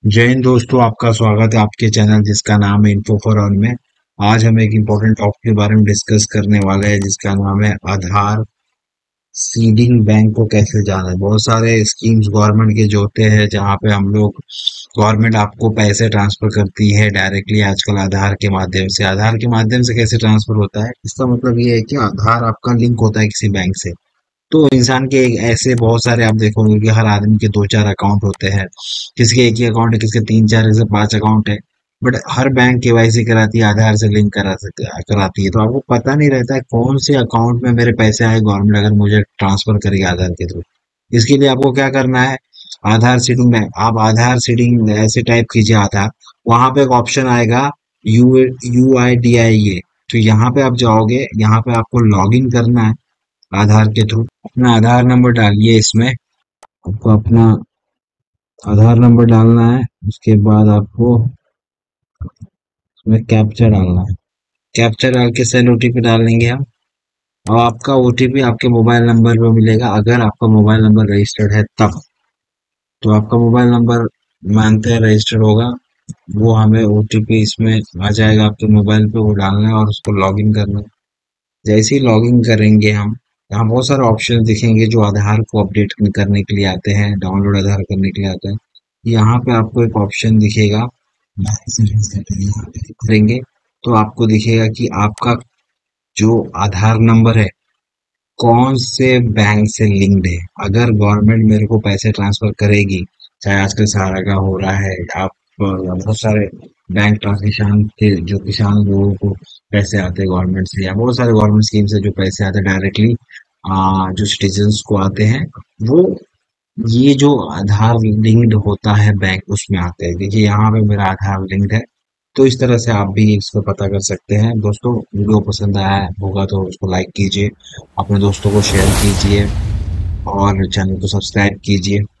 जय हिंद दोस्तों, आपका स्वागत है आपके चैनल जिसका नाम है इन्फो फॉर ऑल में। आज हम एक इम्पोर्टेंट टॉपिक के बारे में डिस्कस करने वाले हैं जिसका नाम है आधार सीडिंग। बैंक को कैसे जाना है। बहुत सारे स्कीम्स गवर्नमेंट के जो होते हैं जहाँ पे हम लोग गवर्नमेंट आपको पैसे ट्रांसफर करती है डायरेक्टली आजकल आधार के माध्यम से। आधार के माध्यम से कैसे ट्रांसफर होता है, इसका मतलब ये है कि आधार आपका लिंक होता है किसी बैंक से। तो इंसान के ऐसे बहुत सारे आप देखोगे कि हर आदमी के दो चार अकाउंट होते हैं। किसी के एक ही अकाउंट है, किसी के तीन चार, किसी के पांच अकाउंट है। बट हर बैंक केवाईसी कराती है, आधार से लिंक कराती है। तो आपको पता नहीं रहता है कौन से अकाउंट में मेरे पैसे आए, गवर्नमेंट अगर मुझे ट्रांसफर करेगी आधार के थ्रू। इसके लिए आपको क्या करना है, आधार सीडिंग में आप आधार सीडिंग ऐसे टाइप कीजिए आधार। वहां पे एक ऑप्शन आएगा UIDIA। तो यहाँ पे आप जाओगे, यहाँ पे आपको लॉग इन करना है आधार के थ्रू। अपना आधार नंबर डालिए इसमें। आपको अपना आधार नंबर डालना है। उसके बाद आपको इसमें कैप्चा डालना है। कैप्चा डाल के सेल ओटीपी डाल देंगे हम। और आपका ओटीपी आपके मोबाइल नंबर पे मिलेगा, अगर आपका मोबाइल नंबर रजिस्टर्ड है तब। तो आपका मोबाइल नंबर मानते हैं रजिस्टर्ड होगा, वो हमें ओटीपी इसमें आ जाएगा आपके मोबाइल पे, वो डालना है और उसको लॉगिन करना है। जैसे ही लॉगिन करेंगे हम, यहाँ बहुत सारे ऑप्शन दिखेंगे जो आधार को अपडेट करने के लिए आते हैं, डाउनलोड आधार करने के लिए आते हैं। यहाँ पे आपको एक ऑप्शन दिखेगा बैंक सेटिंग्स करके, यहाँ पे क्लिक करेंगे तो आपको दिखेगा कि आपका जो आधार नंबर है कौन से बैंक से लिंक्ड है। अगर गवर्नमेंट मेरे को पैसे ट्रांसफर करेगी, चाहे आजकल सहारा का हो रहा है, आप बहुत सारे बैंक ट्रांसमिशन के जो किसान लोगों को पैसे आते हैं गवर्नमेंट से, या बहुत सारे गवर्नमेंट स्कीम से जो पैसे आते हैं डायरेक्टली जो सिटीजन्स को आते हैं, वो ये जो आधार लिंक्ड होता है बैंक उसमें आते हैं। देखिए यहाँ पे मेरा आधार लिंक्ड है। तो इस तरह से आप भी इसको पता कर सकते हैं। दोस्तों, वीडियो पसंद आया होगा तो उसको लाइक कीजिए, अपने दोस्तों को शेयर कीजिए और चैनल को सब्सक्राइब कीजिए।